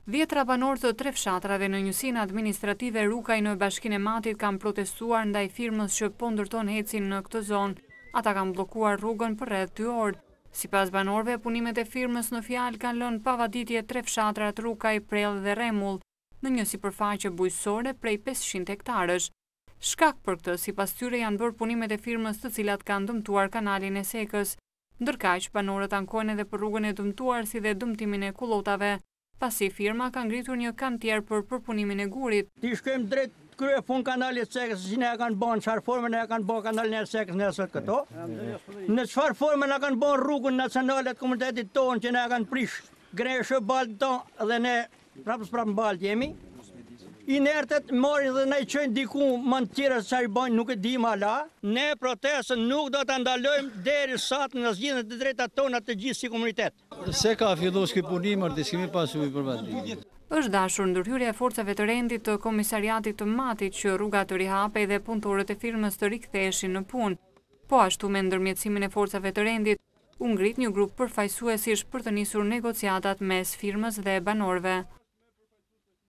Dhjetra banorë të 3 fshatrave në njësinë administrative Rukaj në Bashkinë e Matit kanë protestuar ndaj firmës që po ndërton hecin në këtë zonë. Ata kanë bllokuar rrugën për rreth 2 orë. Sipas banorëve, punimet e firmës në fjalë kanë lënë pavaditje 3 fshatrat Rukaj, Prellë dhe Rremull, në një sipërfaqe bujqësore prej 500 hektarësh. Shkak për këtë, sipas tyre, janë bërë punimet e firmës të cilat kanë dëmtuar kanalin e Sekës. Ndërkaq, banorët ankojnë edhe për rrugën e dëmtuar si dhe dëmtimin e kullotave, pasi firma ka ngritur një kantier për përpunimin e gurit. Ti shkojmë drejt krye fund kanalit Sekës, si ne kanë bën çfarë forme ne kanë bën kanalin e Sekës nesër këto. Në çfarë forme na kanë bën rrugën nacionale të komunitetit tonë që ne kanë prish greshë balton dhe ne prapë mbalt jemi. Inertet marrin dhe na i çojnë diku më të tjera se çfarë bën, nuk e dim hala. Ne protestën nuk do ta ndalojmë derisa të na zgjidhen të drejtat tona të gjithë si komunitet. Se ka filluar ky punim, arti kemi pasur për vati. Është dashur ndërhyrja e forcave të rendit të komisariatit të Matit që rruga të rihapej dhe punëtorët e firmës të riktheheshin në punë. Po ashtu me ndërmjetësimin e forcave të rendit, u ngrit një grup përfaqësuesish për të nisur negociatat mes firmës dhe banorëve.